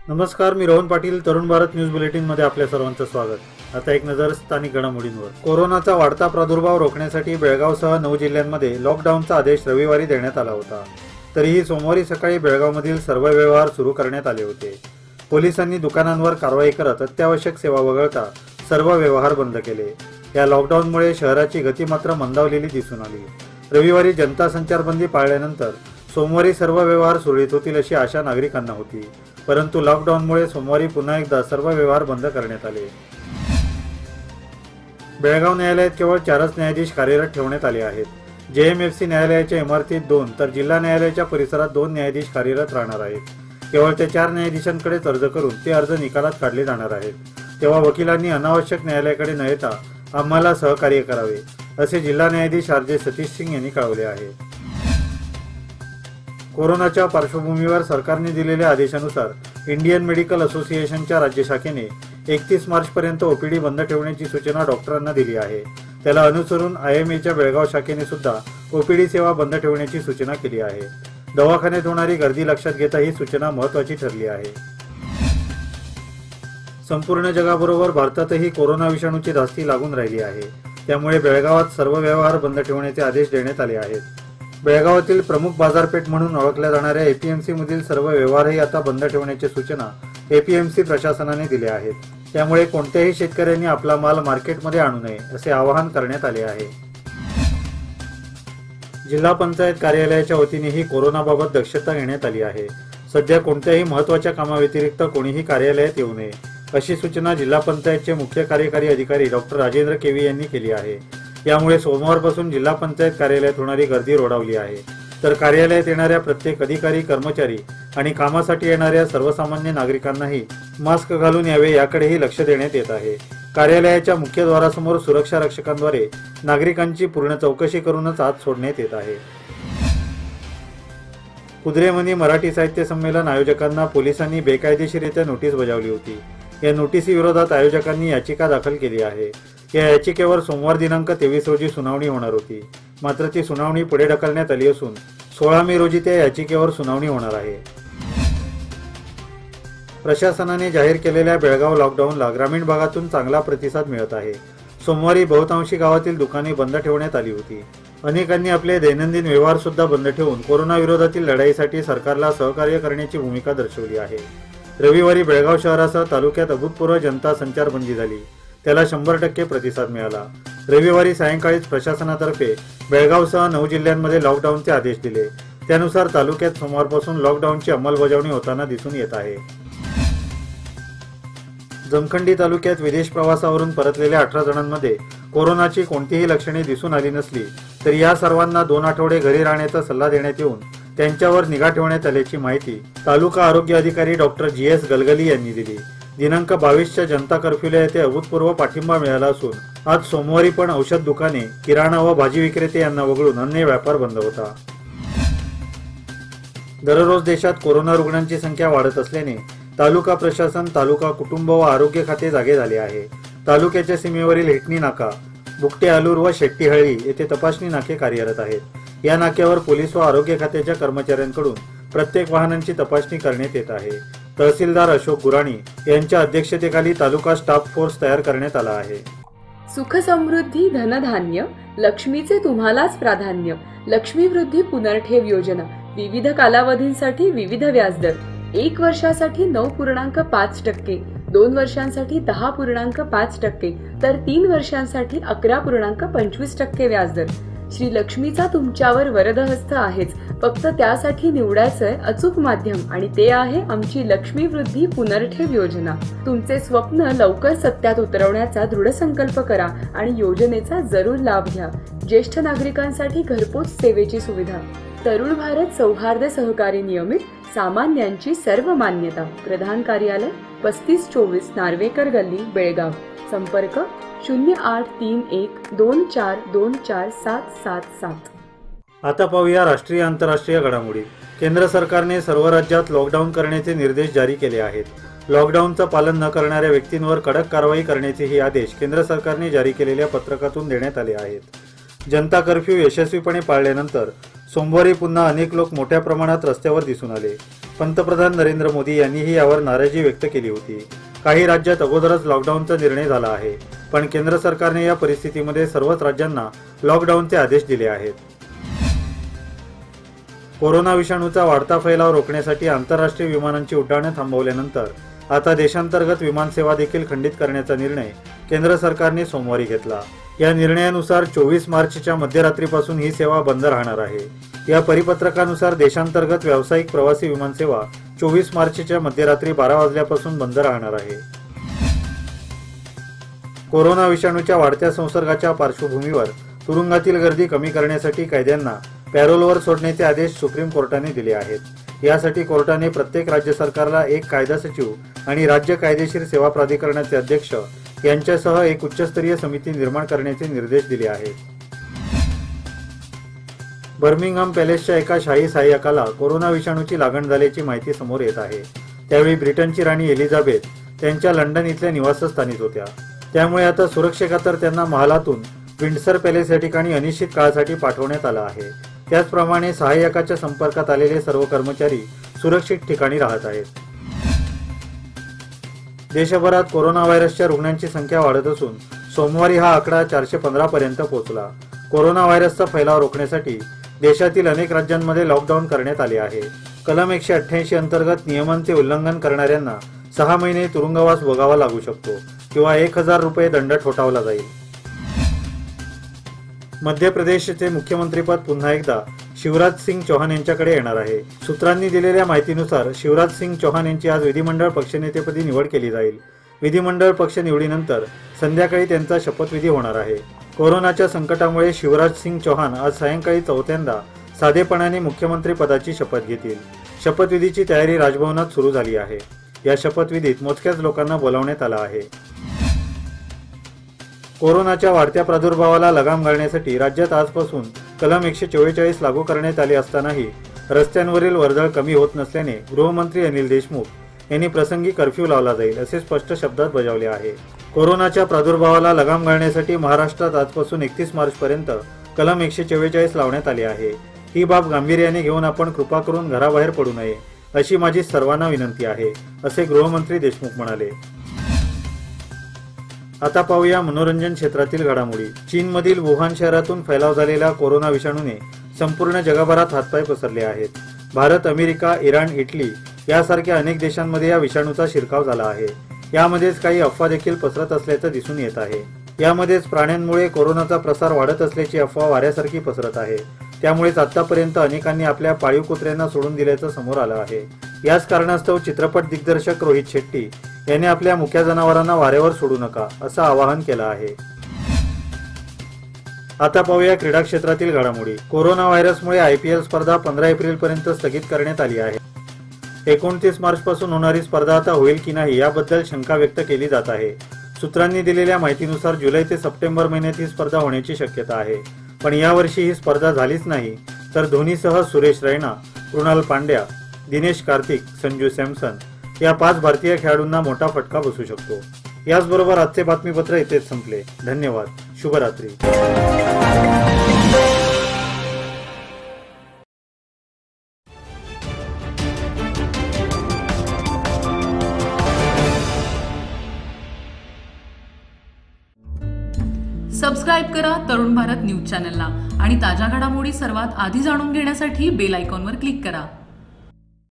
नमस्कार, मी Rohan Patil. Tarun Bharat news bulletin मध्ये आपल्या सर्वांचं स्वागत. आता एक नजर स्थानिक घडामोडींवर. कोरोनाचा वाढता प्रादुर्भाव रोखण्यासाठी बेळगावसह 9 जिल्ह्यांमध्ये लॉकडाऊनचा आदेश रविवारी देण्यात आला होता. तरीही सोमवारी सकाळी बेळगावमधील सर्व व्यवहार सुरू करण्यात आले होते. पोलिसांनी दुकानांवर कारवाई करत अत्यावश्यक सेवा वगळता सर्व व्यवहार बंद केले. या लॉकडाऊनमुळे शहराची गती मात्र मंदावलेली दिसून आली. रविवारी जनता संचारबंदी पाळल्यानंतर सोमवारी सर्व व्यवहार सुरळीत होतील अशी आशा नागरिकांना होती. परंतु लॉकडाऊनमुळे सोमवारी पुन्हा एकदा सर्व व्यवहार बंद करण्यात आले. बेळगाव न्यायालयात केवळ 4च न्यायाधीश कार्यरत ठेवण्यात आले आहेत. JMFC न्यायालयाच्या इमारतीत 2 तर जिल्हा न्यायालयाच्या परिसरात 2 न्यायाधीश कार्यरत राहणार आहेत. केवळ त्या 4 न्यायाधीशांकडेच अर्ज करून ते अर्ज निकालात काढले जाणार आहेत. तेव्हा वकिलांनी अनावश्यक न्यायालयाकडे न येता आम्हाला सहकार्य करावे, असे जिल्हा न्यायाधीश RJ सतीश सिंग यांनी कळवले आहे. कोरोनाच्या पार्श्वभूमीवर सरकारने दिलेल्या आदेशानुसार इंडियन मेडिकल असोसिएशनच्या राज्य शाखेने 31 मार्चपर्यंत OPD बंद ठेवण्याची सूचना डॉक्टरांना दिली आहे. त्याला अनुसरून IMAच्या बेळगाव शाखेने सुद्धा OPD सेवा बंद ठेवण्याची सूचना केली आहे. दवाखान्यात होणारी गर्दी लक्षात घेता ही सूचना महत्त्वाची ठरली आहे. संपूर्ण जगाबरोबर भारतातही कोरोना विषाणूची धास्ती लागून राहिली आहे. त्यामुळे बेळगावात सर्व व्यवहार बंद ठेवण्याचे आदेश देण्यात आले आहेत. बेळगावातील प्रमुख बाजारपेठ म्हणून ओळखल्या जाणाऱ्या APMC मधील सर्व व्यवहारही आता बंद ठेवण्याच्या सूचना APMC प्रशासनाने दिल्या आहेत. त्यामुळे कोणत्याही शेतकऱ्यांनी आपला माल मार्केटमध्ये आणू नये असे आवाहन करण्यात आले आहे. जिल्हा पंचायत कार्यालयाच्या वतीनेही कोरोनाबाबत दक्षता घेण्यात आली आहे. सध्या कोणत्याही महत्त्वाच्या कामाव्यतिरिक्त कोणीही कार्यालयात येऊ नये अशी सूचना जिल्हा पंचायतचे मुख्य कार्यकारी अधिकारी डॉक्टर राजेंद्र केवी यांनी केली आहे. यामुळे सोमवारपासून जिल्हा पंचायत कार्यालयात होणारी गर्दी रोडावली आहे. तर कार्यालयात येणाऱ्या प्रत्येक अधिकारी, कर्मचारी आणि कामासाठी येणाऱ्या सर्वसामान्य नागरिकांनाही मास्क घालून यावे याकडेही लक्ष देण्यात येत आहे. कार्यालयाच्या मुख्यद्वारासमोर सुरक्षा रक्षकांद्वारे नागरिकांची पूर्ण चौकशी करूनच आत सोडण्यात येत आहे. कुद्रेमुनी मराठी साहित्य संमेलन आयोजकांना पोलिसांनी बेकायदेशीररित्या नोटीस बजावली होती. या नोटीसी विरोधात आयोजकांनी याचिका दाखल केली आहे. या याचिकेवर सोमवार दिनांक 23 रोजी सुनावणी होणार होती. मात्र ती सुनावणी पुढे ढकलण्यात आली असून 16 मे रोजी त्या याचिकेवर सुनावणी होणार आहे. प्रशासनाने जाहीर केलेल्या बेळगाव लॉकडाऊनला ग्रामीण भागातून चांगला प्रतिसाद मिळत आहे. सोमवारी बहुतांशी गावातील दुकाने बंद ठेवण्यात आली होती. अनेकांनी आपले दैनंदिन व्यवहार सुद्धा बंद ठेवून कोरोना विरोधातील लढाईसाठी सरकारला सहकार्य करण्याची भूमिका दर्शवली आहे. रविवारी बेळगाव शहरासह तालुक्यात अभूतपूर्व जनता संचारबंदी झाली. त्याला 100% प्रतिसाद मिळाला. रविवारी सायंकाळीच प्रशासनातर्फे बेळगावसह 9 जिल्ह्यांमध्ये लॉकडाऊनचे आदेश दिले. त्यानुसार तालुक्यात सोमवारपासून लॉकडाऊनची अंमलबजावणी होताना दिसून येत आहे. जमखंडी तालुक्यात विदेश प्रवासावरून परतलेल्या 18 जणांमध्ये कोरोनाची कोणतीही लक्षणे दिसून आली नसली तरी या सर्वांना 2 आठवडे घरी राहण्याचा सल्ला देण्यात येऊन त्यांच्यावर निगा ठेवण्यात आल्याची माहिती तालुका आरोग्य अधिकारी डॉक्टर GS गलगली यांनी दिली. दिनांक 22च्या जनता कर्फ्यूला येथे अभूतपूर्व पाठिंबा मिळाला असून आज सोमवारी पण औषध दुकाने, किराणा व भाजी विक्रेते यांना वगळून अन्य व्यापार बंद होता. दररोज देशात कोरोना रुग्णांची संख्या वाढत असल्याने तालुका प्रशासन, तालुका कुटुंब व आरोग्य खाते जागे झाले आहे. तालुक्याच्या सीमेवरील हेटणी नाका, बुकटे आलूर व शेट्टीहळ्ळी येथे तपासणी नाके कार्यरत आहेत. या नाक्यावर पोलीस व आरोग्य खात्याच्या कर्मचाऱ्यांकडून प्रत्येक वाहनांची तपासणी करण्यात येत आहे. तहसीलदार अशोक गुराणी यांच्या अध्यक्षतेखाली तालुका स्टाफ फोर्स तयार करण्यात आला आहे. सुख समृद्धी धनधान्य लक्ष्मीचे तुम्हालाच प्राधान्य. लक्ष्मी वृद्धी पुनर्ठेव योजना विविध कालावधींसाठी विविध व्याजदर. 1 वर्षासाठी 9.5%, 2 वर्षांसाठी 10.5% तर 3 वर्षांसाठी 11.25% व्याजदर. श्री लक्ष्मीचा तुमच्यावर वरदहस्त आहेच. फक्त त्यासाठी निवडायचंय अचूक माध्यम आणि ते आहे आमची लक्ष्मी वृद्धी पुनर्ठेव योजना. तुमचे स्वप्न लवकर सत्यात उतरवण्याचा दृढ संकल्प करा आणि योजनेचा जरूर लाभ घ्या. ज्येष्ठ नागरिकांसाठी घरपोच सेवेची सुविधा. तरुण भारत सौहार्द सहकारी नियमित, सामान्यांची सर्व मान्यता. प्रधान कार्यालय 3524 नार्वेकर गल्ली, बेळगाव. संपर्क 083124247777. आता पाहूया राष्ट्रीय आंतरराष्ट्रीय घडामोडी. केंद्र सरकारने सर्व राज्यात लॉकडाऊन करण्याचे निर्देश जारी केले आहेत. लॉकडाऊनचं पालन न करणाऱ्या व्यक्तींवर कडक कारवाई करण्याचेही आदेश केंद्र सरकारने जारी केलेल्या पत्रकातून देण्यात आले आहेत. जनता कर्फ्यू यशस्वीपणे पाळल्यानंतर सोमवारी पुन्हा अनेक लोक मोठ्या प्रमाणात रस्त्यावर दिसून आले. पंतप्रधान नरेंद्र मोदी यांनीही यावर नाराजी व्यक्त केली होती. काही राज्यात अगोदरच लॉकडाऊनचा निर्णय झाला आहे, पण केंद्र सरकारने या परिस्थितीमध्ये सर्वच राज्यांना लॉकडाऊनचे आदेश दिले आहेत. कोरोना विषाणूचा वाढता फैलाव रोखण्यासाठी आंतरराष्ट्रीय विमानांची उड्डाणे थांबवल्यानंतर आता देशांतर्गत विमानसेवा देखील खंडित करण्याचा निर्णय केंद्र सरकारने सोमवारी घेतला. या निर्णयानुसार 24 मार्चच्या मध्यरात्रीपासून ही सेवा बंद राहणार आहे. या परिपत्रकानुसार देशांतर्गत व्यावसायिक प्रवासी विमानसेवा 24 मार्चच्या मध्यरात्री 12 वाजल्यापासून बंद राहणार आहे. कोरोना विषाणूच्या वाढत्या संसर्गाच्या पार्श्वभूमीवर तुरुंगातील गर्दी कमी करण्यासाठी कैद्यांना पॅरोलवर सोडण्याचे आदेश सुप्रीम कोर्टाने दिले आहेत. यासाठी कोर्टाने प्रत्येक राज्य सरकारला एक कायदा सचिव आणि राज्य कायदेशीर सेवा प्राधिकरणाचे अध्यक्ष यांच्यासह एक उच्चस्तरीय समिती निर्माण करण्याचे निर्देश दिले आहेत. बर्मिंगहॅम पॅलेसच्या एका शाही सहाय्यकाला कोरोना विषाणूची लागण झाल्याची माहिती समोर येत आहे. त्यावेळी ब्रिटनची राणी एलिझाबेथ त्यांच्या लंडन इथल्या निवासस्थानीच होत्या. त्यामुळे आता सुरक्षेखातर त्यांना महालातून विंडसर पॅलेस या ठिकाणी अनिश्चित काळासाठी पाठवण्यात आलं आहे. त्याचप्रमाणे सहाय्यकाच्या संपर्कात आलेले सर्व कर्मचारी सुरक्षित ठिकाणी राहत आहेत. देशभरात कोरोना व्हायरसच्या रुग्णांची संख्या वाढत असून सोमवारी हा आकडा 415 पर्यंत पोहोचला. कोरोना व्हायरसचा फैलाव रोखण्यासाठी देशातील अनेक राज्यांमध्ये लॉकडाऊन करण्यात आले आहे. कलम 188 अंतर्गत नियमांचे उल्लंघन करणाऱ्यांना 6 महिने तुरुंगवास भोगावा लागू शकतो किंवा 1000 रुपये दंड ठोठावला जाईल. मध्य प्रदेशचे मुख्यमंत्रीपद पुन्हा एकदा शिवराज सिंग चौहान यांच्याकडे येणार आहे. सूत्रांनी दिलेल्या माहितीनुसार शिवराज सिंग चौहान यांची आज विधिमंडळ पक्षनेतेपदी निवड केली जाईल. विधिमंडळ पक्ष निवडीनंतर संध्याकाळी त्यांचा शपथविधी होणार आहे. कोरोनाच्या संकटामुळे शिवराज सिंग चौहान आज सायंकाळी चौथ्यांदा साधेपणाने मुख्यमंत्री पदाची शपथ घेतील. शपथविधीची तयारी राजभवनात सुरू झाली आहे. या शपथविधीत मोजक्याच लोकांना बोलावण्यात आलं आहे. कोरोनाच्या वाढत्या प्रादुर्भावाला लगाम घालण्यासाठी राज्यात आजपासून कलम 144 लागू करण्यात आले असतानाही रस्त्यांवरील वर्दळ कमी होत नसल्याने गृहमंत्री अनिल देशमुख यांनी प्रसंगी कर्फ्यू लावला जाईल असे स्पष्ट शब्दात बजावले आहे. कोरोनाच्या प्रादुर्भावाला लगाम घालण्यासाठी महाराष्ट्रात आजपासून 31 मार्चपर्यंत कलम 144 लावण्यात आले आहे. ही बाब गांभीर्याने घेऊन आपण कृपा करून घराबाहेर पडू नये अशी माझी सर्वांना विनंती आहे, असे गृहमंत्री देशमुख म्हणाले. आता पाहूया मनोरंजन क्षेत्रातील घडामोडी. चीनमधील वुहान शहरातून फैलाव झालेल्या कोरोना विषाणूने संपूर्ण जगभरात हातपाय पसरले आहेत. भारत, अमेरिका, इराण, इटली यासारख्या अनेक देशांमध्ये या विषाणूचा शिरकाव झाला आहे. यामध्येच काही अफवा देखील पसरत असल्याचं दिसून येत आहे. यामध्येच प्राण्यांमुळे कोरोनाचा प्रसार वाढत असल्याची अफवा वाऱ्यासारखी पसरत आहे. त्यामुळेच आतापर्यंत अनेकांनी आपल्या पाळीव कुत्र्यांना सोडून दिल्याचं समोर आलं आहे. याच कारणास्तव चित्रपट दिग्दर्शक रोहित शेट्टी यांनी आपल्या मुक्या जनावरांना वाऱ्यावर सोडू नका असं आवाहन केलं आहे. आता पाहूया क्रीडा क्षेत्रातील घडामोडी. कोरोना व्हायरसमुळे IPL स्पर्धा 15 एप्रिलपर्यंत स्थगित करण्यात आली आहे. 29 मार्चपासून होणारी स्पर्धा आता होईल की नाही याबद्दल शंका व्यक्त केली जात आहे. सूत्रांनी दिलेल्या माहितीनुसार जुलै ते सप्टेंबर महिन्यात ही स्पर्धा होण्याची शक्यता आहे. पण यावर्षी ही स्पर्धा झालीच नाही तर धोनीसह सुरेश रैना, कृणाल पांड्या, दिनेश कार्तिक, संजू सॅमसन या 5 भारतीय खेळाडूंना मोठा फटका बसू शकतो. याचबरोबर आजचे बातमीपत्र इथेच संपले. धन्यवाद. शुभरात्री. सबस्क्राईब करा तरुण भारत न्यूज चॅनलला आणि ताज्या घडामोडी सर्वात आधी जाणून घेण्यासाठी बेल आयकॉनवर क्लिक करा.